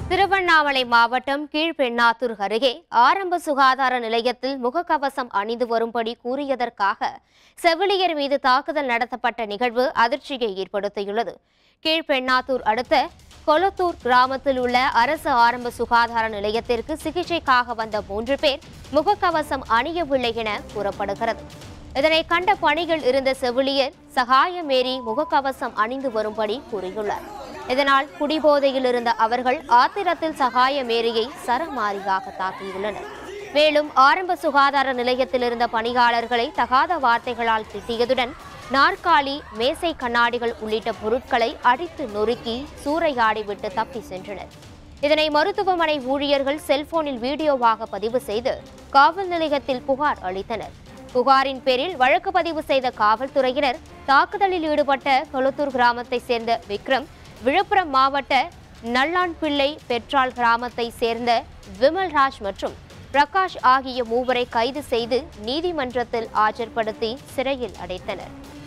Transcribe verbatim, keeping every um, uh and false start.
திருவண்ணாமலை மாவட்டம் கீழ்பெண்ணாத்தூர் அருகே ஆரம்ப சுகாதார நிலையத்தில் முகக்கவசம் அணிந்து வரும்படி கூறியதற்காக செவிலியர் மீது தாக்குதல் நடத்தப்பட்ட நிகழ்வு அதிர்ச்சியை ஏற்படுத்தியுள்ளது. கீழ்பெண்ணாத்தூர் அடுத்த கொளத்தூர் கிராமத்தில் உள்ள அரசு ஆரம்ப சுகாதார நிலையத்திற்கு சிகிச்சைக்காக வந்த மூன்று பேர் முகக்கவசம் அணியவில்லை என கூறப்படுகிறது. இதனை கண்ட பணியில் இருந்த செவிலியர் சகாயமேரி முகக்கவசம் அணிந்து வரும்படி கூறியுள்ளார். இதனால் குடிபோதையில் இருந்த அவர்கள் ஆத்திரத்தில் சகாயமேரியை சரமாரியாக தாக்கியுள்ளனர். மேலும் ஆரம்ப சுகாதார நிலையத்தில் இருந்த பணியாளர்களை தகாத வார்த்தைகளால் திட்டியதுடன் நாற்காலி, மேசை, கண்ணாடிகள் உள்ளிட்ட பொருட்களை அடித்து நொறுக்கி சூறையாடிவிட்டு தப்பி சென்றனர். இதனை மருத்துவமனை ஊழியர்கள் செல்போனில் வீடியோவாக பதிவு செய்து காவல் நிலையத்தில் புகார் அளித்தனர். புகாரின் பேரில் வழக்கு பதிவு செய்த காவல்துறையினர் தாக்குதலில் ஈடுபட்ட கொளத்தூர் கிராமத்தை சேர்ந்த விக்ரம், விழுப்புரம் மாவட்ட நல்லான்பிள்ளை பெற்றால் கிராமத்தை சேர்ந்த விமல்ராஜ் மற்றும் பிரகாஷ் ஆகிய மூவரை கைது செய்து நீதிமன்றத்தில் ஆஜர்படுத்தி சிறையில் அடைத்தனர்.